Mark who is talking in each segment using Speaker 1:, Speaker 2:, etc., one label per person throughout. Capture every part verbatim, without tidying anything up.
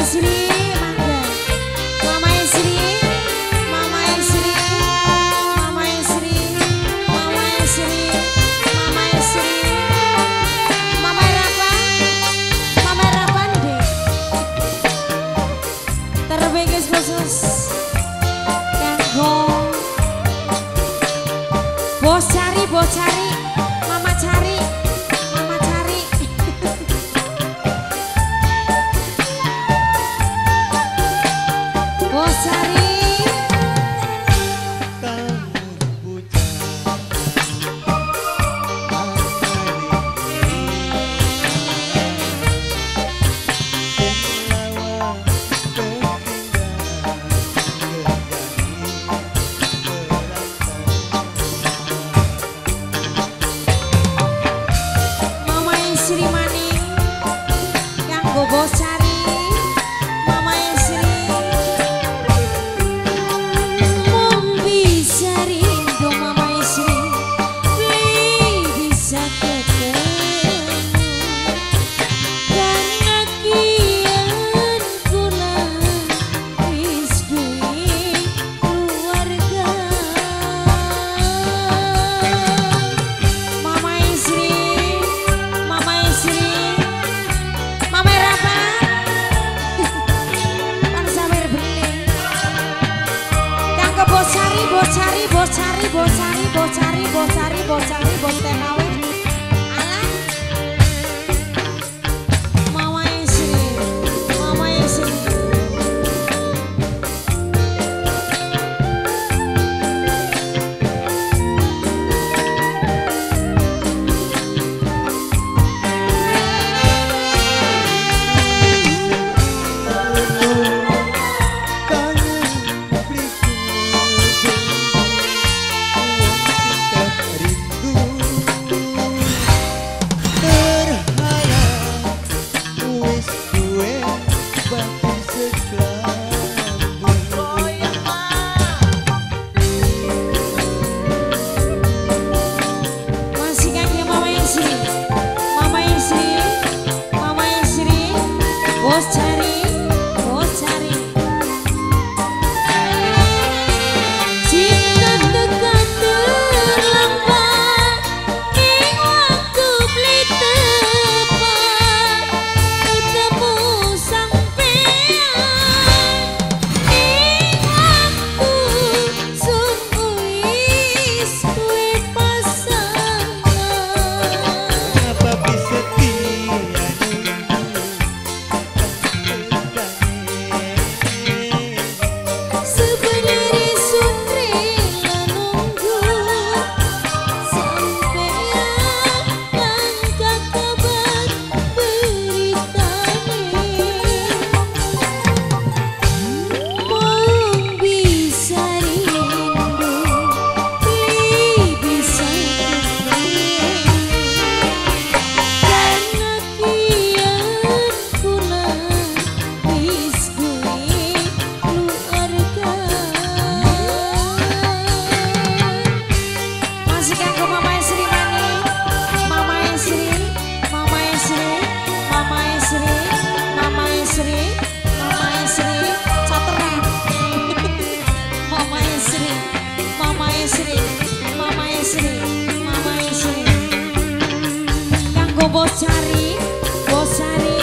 Speaker 1: Isri, mangga. Mama Isri, Mama Isri, Mama Isri, Mama Isri, Mama Isri, Mama Rapa, Mama Rapandi. Terbingkis khusus kanggo bos cari, bos cari, mama cari, mama cari. Bos cari. Isri maning kanggo bos cari Mama Isri mung bisa rindu Mama Isri beli bisa ketemu karena kian kula wis duwe keluarga. Mama Isri, Mama Isri, Mama Rapa, kan sawer bening. Kanggo bos cari, bos cari, bos cari, bos cari, bos cari, bos cari, bos cari, bos tenawe. Alah, Mama Isri, Mama Isri. Masih kaki Mama Isri, Mama Isri, Mama Isri, bos cari, bos cari. Cinta tekan terlambat ing waktu beli tepat ketemu sampean ing waktu sungguh wis kuwi pasangan.
Speaker 2: Apa bisa
Speaker 1: Sebenarnya Sundrila nunggu sampean langkah kabar beritane mung bisa rindu beli bisa karena kian kula wis duwe keluarga. Masih kanggo Mama Isri maning, Mama Isri, Mama Isri, Mama Isri, Mama Isri, Mama Isri, cateran. Mama Isri, Mama Isri, Mama Isri, Mama Isri. Kanggo bos cari, bos cari.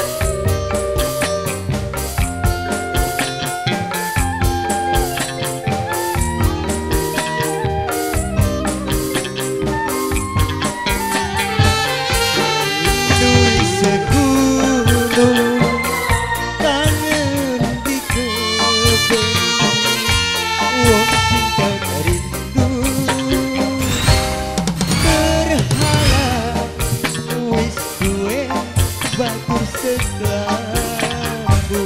Speaker 2: batur sekelabu.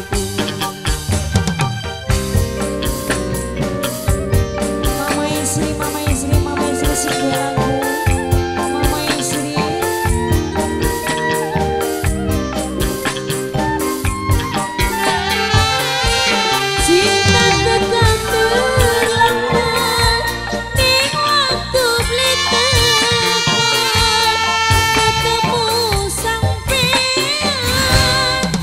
Speaker 1: Mama Isri, Mama Isri, Mama Isri sebuah lagu. Mama Isri. Cinta tetap terlambat ning waktu beli tepat ketemu sampean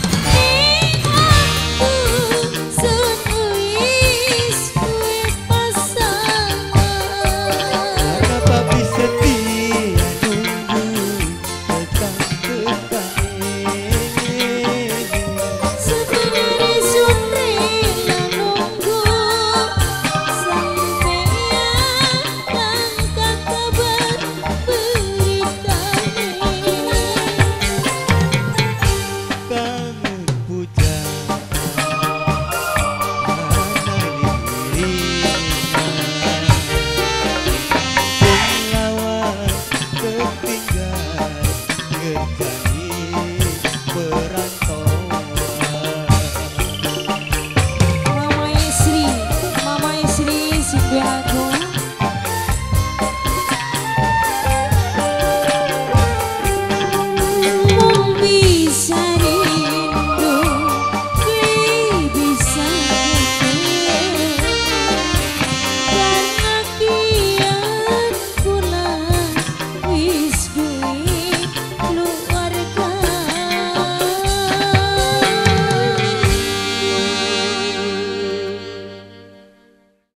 Speaker 2: ngerjani